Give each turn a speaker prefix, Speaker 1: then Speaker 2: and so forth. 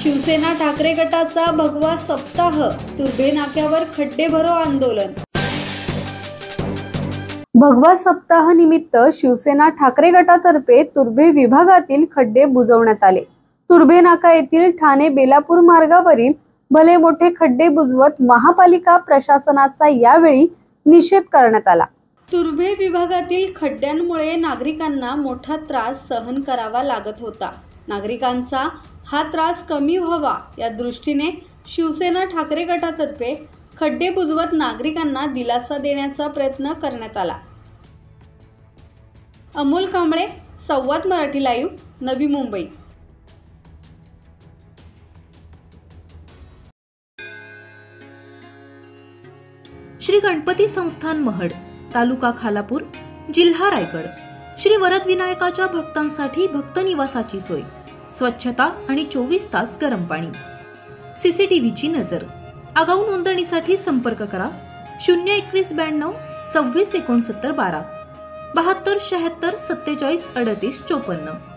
Speaker 1: शिवसेना ठाकरे गटाचा भगवा सप्ताह, तुर्भे नाक्यावर खड्डे भरो आंदोलन। भगवा सप्ताह निमित्त शिवसेना ठाकरे गटातर्फे तुर्भे विभागातील खड्डे बुजवण्यात आले। तुर्भे नाका येथील ठाणे बेलापूर मार्गावरील भले मोठे खड्डे बुजवत महापालिका प्रशासनाचा यावेळी निषेध करण्यात आला। तुर्भे विभागातील खड्ड्यांमुळे नागरिकांना मोठा त्रास सहन करावा लागत होता। नागरिकांचा हा त्रास कमी व्हावा या दृष्टीने शिवसेना ठाकरे गटातर्फे खड्डे बुजवत नागरिकांना दिलासा देण्याचा प्रयत्न करण्यात आला। अमोल कांबळे, संवाद मराठी लाईव्ह, नवी मुंबई।
Speaker 2: श्री गणपती संस्थान महड, तालुका खालापूर, जिल्हा रायगड। श्री वरद विनायकाच्या भक्तांसाठी भक्त निवासाची सोय, स्वच्छता आणि 24 तास गरम पाणी, सीसीटीव्हीची नजर। आगाऊ नोंदणीसाठी संपर्क करा 021 92 26 69 12 72 76 47 38 54।